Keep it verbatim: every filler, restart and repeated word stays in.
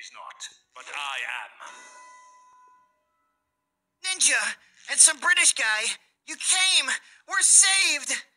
he's not, but I am. Ninja, and some British guy. You came! We're saved!